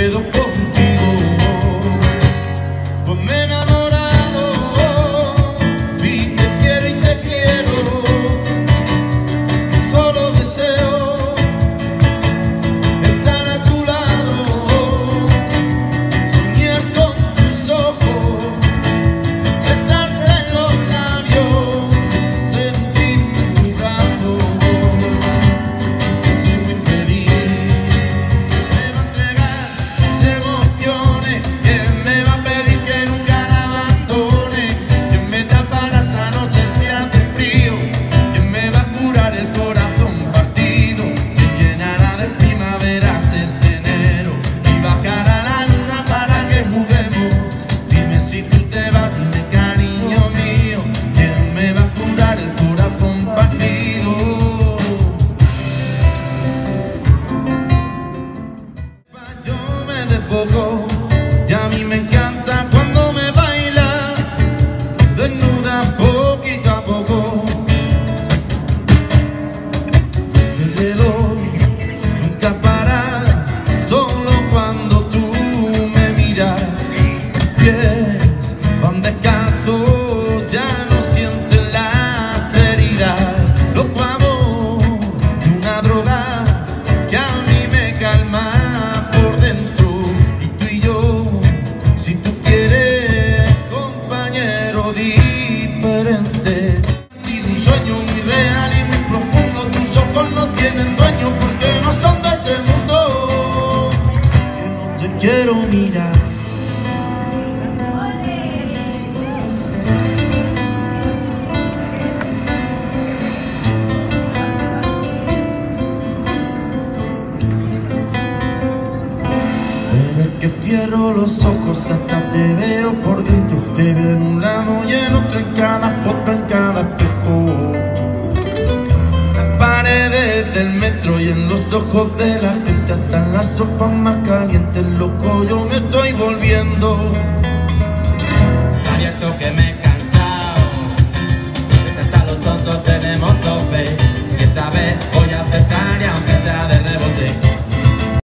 quedo contigo. Pues me he enamorado y te quiero y solo deseo estar a tu lado, soñar con tus ojos, besarte en los labios, sentirme en tu brazo. Que soy muy feliz. Me va a entregar emociones, quien me va a pedir que nunca la abandone, quien me tapará esta noche si hace frío, quien me va a curar el corazón partido, quien llenará de primaveras este enero y bajará la luna para que juguemos. Dime si tú te vas, dime cariño mío, quien me va a curar el corazón partido. Yo me despojo y a mí me encanta cuando me baila desnuda poquito a poco. El reloj nunca para, solo cuando tú me miras. Pies van descalzos, ya no sienten las heridas. Loco amor de una droga que a mí me calma por dentro. Y tú y yo, si tú quieres, compañero diferente. Ha sido un sueño muy real y muy profundo. Tus ojos no tienen dueño porque no son de este mundo. Yo no te quiero mirar. Pero es que cierro los ojos hasta te veo por dentro. Te veo en un lado y en otro, en cada foto, en cada espejo. Las paredes del metro y en los ojos de la gente, hasta en las sopas más calientes. Loco, yo me estoy volviendo.